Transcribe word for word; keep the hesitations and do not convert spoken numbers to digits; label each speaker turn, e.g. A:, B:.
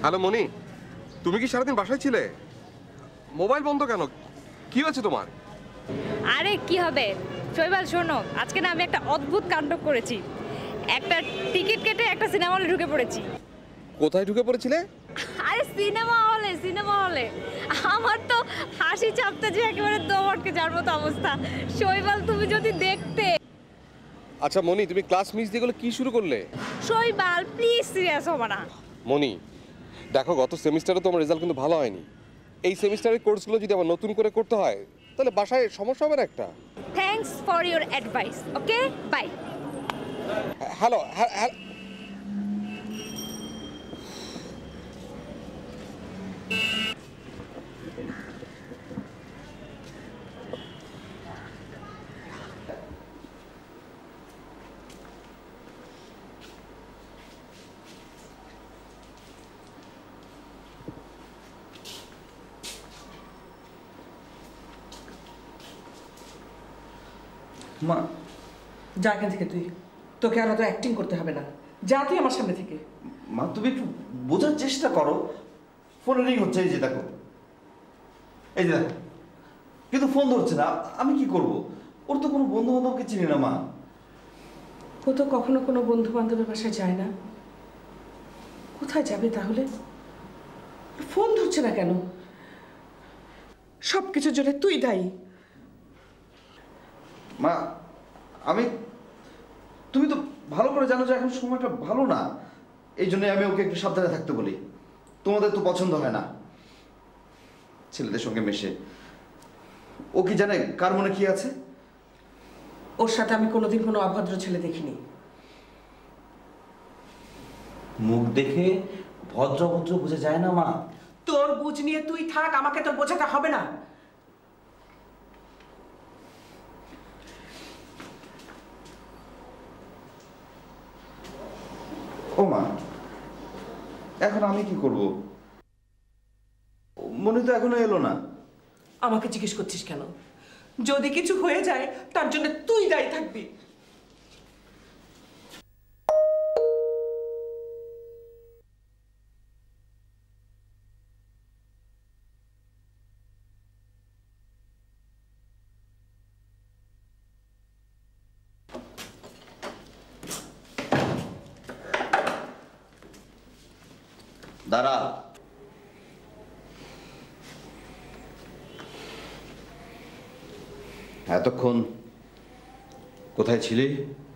A: Hello মনি, তুমি কি সারাদিন বাসায় ছিলে? মোবাইল বন্ধ কেন? কি হয়েছে তোমার?
B: আরে কি হবে শৈবাল, শোনো, আজকে না আমি একটা অদ্ভুত কাণ্ড করেছি। একটা টিকিট কেটে একটা সিনেমা হলে ঢুকে পড়েছি।
A: কোথায় ঢুকে পড়েছিলে?
B: আরে সিনেমা হলে, সিনেমা হলে আমার তো হাসি চাপতে যে একেবারে দম আটকে যাওয়ার মতো অবস্থা। শৈবাল, তুমি যদি দেখতে।
A: আচ্ছা মনি, তুমি ক্লাস মিস দিয়ে গেলে কি শুরু করলে?
B: শৈবাল প্লিজ সিরিয়াস হবো না।
A: মনি দেখো, গত সেমিস্টারে তোমার রেজাল্ট কিন্তু ভালো হয়নি। এই সেমিস্টারের কোর্সগুলো যদি আবার নতুন করে করতে হয় তাহলে বাসায় সমস্যা হবে না একটা?
B: Thanks for your advice, okay bye.
A: Hello hello
C: মা, যা এখান থেকে তুই। তোকে আর অত অ্যাক্টিং করতে হবে না। যা তুই আমার সামনে থেকে।
D: মা তুমি একটু বোঝার চেষ্টা করো। ফোন রিং হচ্ছে, এই যে দেখো, এই যে দেখো, কিন্তু ফোন ধরছে না। আমি কি করব? ওর তো কোনো বন্ধু বান্ধবকে চিনি না মা।
C: ও তো কখনো কোনো বন্ধু বান্ধবের বাসায় যায় না। কোথায় যাবে তাহলে? ফোন ধরছে না কেন? সব কিছুর জন্য তুই দায়ী।
D: মা আমি, তুমি তো ভালো করে জানো যে এখন সময়টা ভালো না। এই জন্যই আমি ওকে একটু সাবধানে থাকতে বলি। তোমাদের তো পছন্দ হয় না ছেলেদের সঙ্গে মেশে। ও কি জানে কার মনে কি আছে?
C: ওর সাথে আমি কোনোদিন কোনো অভদ্র ছেলে দেখিনি।
D: মুখ দেখে ভদ্র ভদ্র বোঝা যায় না মা।
C: তোর বুঝ নিয়ে তুই থাক, আমাকে তোর বোঝাতে হবে না।
D: ও মা, এখন আমি কি করব? মনে তো এখনো এলো না।
C: আমাকে জিজ্ঞেস করছিস কেন? যদি কিছু হয়ে যায় তার জন্য তুই দায়ী থাকবি।
D: দাঁড়া। এতক্ষণ কোথায় ছিলি?